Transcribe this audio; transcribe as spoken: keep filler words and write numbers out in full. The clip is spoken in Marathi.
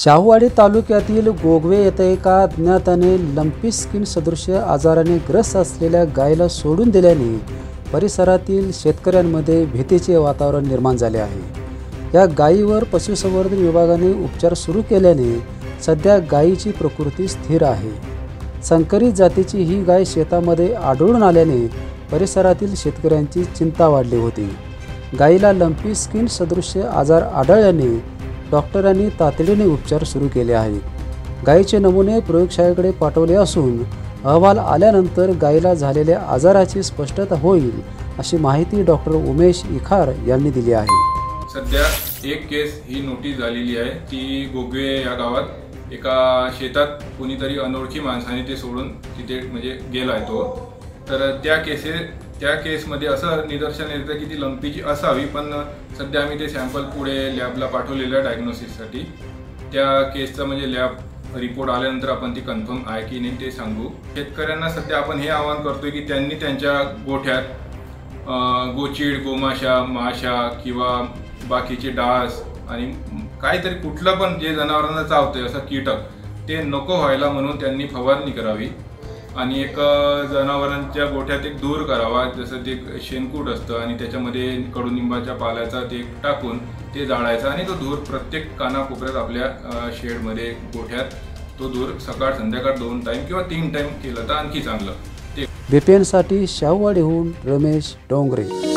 शाहूवाडी तालुक्यातील गोगवे येथे एका अज्ञाताने लंपी स्किन सदृश आजाराने ग्रस्त असलेल्या गायीला सोडून दिल्याने परिसरातील शेतकऱ्यांमध्ये भीतीचे वातावरण निर्माण झाले आहे। या गायीवर पशुसंवर्धन विभागाने उपचार सुरू केल्याने सध्या गायीची प्रकृती स्थिर आहे। संकरित जातीची ही गाय शेतामध्ये आढळून आल्याने परिसरातील शेतकऱ्यांची चिंता वाढली होती। गायीला लंपी स्किन सदृश आजार आढळल्याने डॉक्टरांनी तातडीने उपचार सुरू केले आहेत। गायीचे नमुने प्रयोगशाळेकडे पाठवले असून अहवाल आल्यानंतर गायीला झालेल्या आजाराची स्पष्टता होईल अशी माहिती डॉक्टर उमेश इखार यांनी दिली आहे। सध्या एक केस ही नोटीस झालेली आहे ती गोगवे या गावात एका शेतात कोणीतरी अनोळखी माणसाने ते सोडून तिथे म्हणजे गेलाय तो। तर त्या केसे त्या केसमध्ये असं निदर्शन येतं की ती लंपीची असावी, पण सध्या आम्ही ते सॅम्पल पुढे लॅबला पाठवलेलं आहे डायग्नोसिससाठी। त्या केसचा म्हणजे लॅब रिपोर्ट आल्यानंतर आपण ती कन्फर्म आहे की नाही ते सांगू। शेतकऱ्यांना सध्या आपण हे आवाहन करतोय की त्यांनी त्यांच्या गोठ्यात गोचीड, गोमाशा, माशा किंवा बाकीचे डास आणि काहीतरी कुठलं पण जे जनावरांना चावतंय असं कीटक ते नको व्हायला म्हणून त्यांनी फवारणी करावी आणि एक जनावरांच्या गोठ्यात एक धूर करावा, जसं ते शेणकूट असतं आणि त्याच्यामध्ये कडुनिंबाच्या पाल्याचा ते टाकून ते जाळायचा आणि तो धूर प्रत्येक कानाकोपऱ्यात आपल्या शेडमध्ये गोठ्यात तो धूर सकाळ संध्याकाळ दोन टाइम किंवा तीन टाइम केलं तर आणखी चांगलं। ते बीपीएनसाठी शाहूवाडीहून रमेश डोंगरे।